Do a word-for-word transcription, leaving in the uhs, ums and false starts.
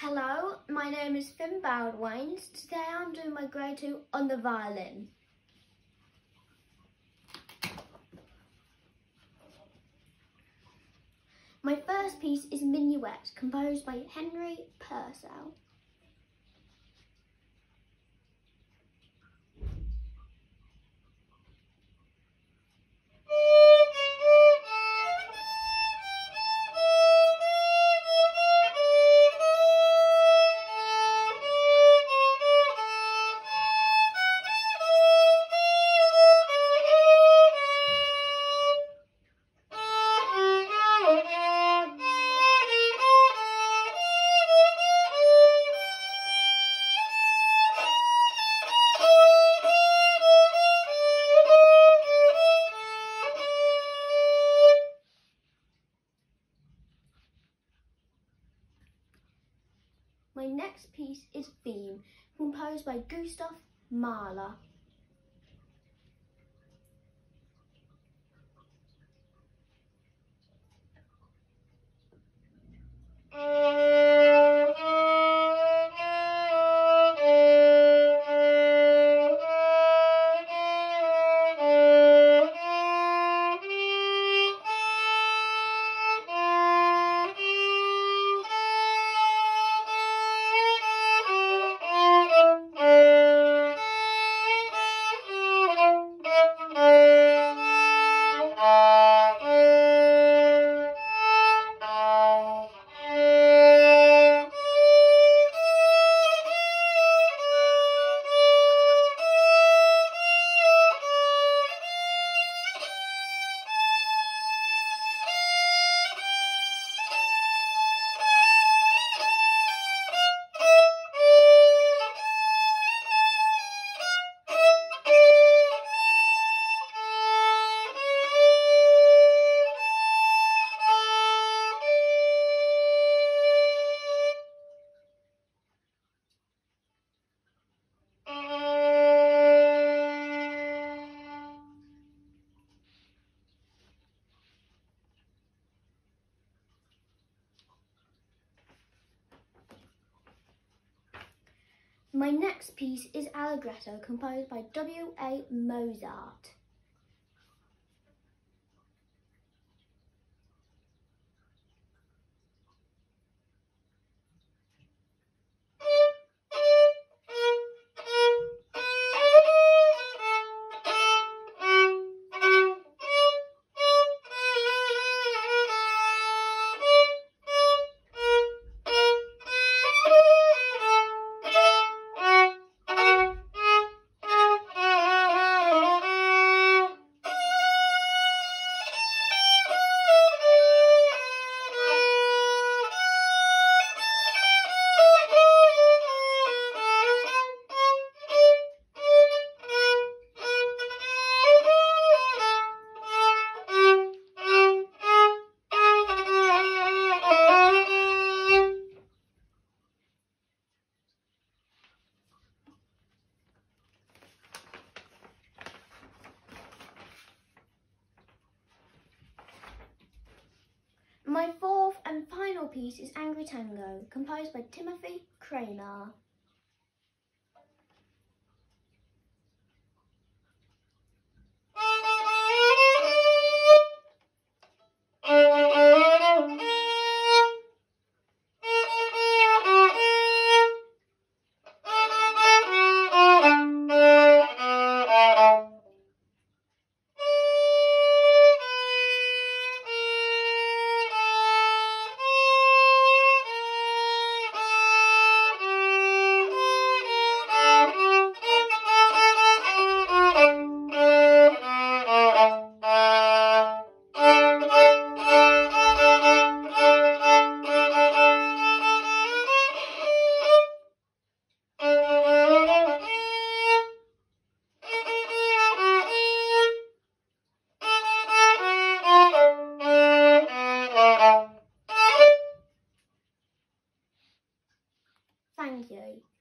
Hello, my name is Boudewijns. Today I'm doing my grade two on the violin. My first piece is Minuet, composed by Henry Purcell. My next piece is Theme, composed by Gustav Mahler. My next piece is Allegretto, composed by W A Mozart. My fourth and final piece is Angry Tango, composed by Timothy Kramer. Thank you.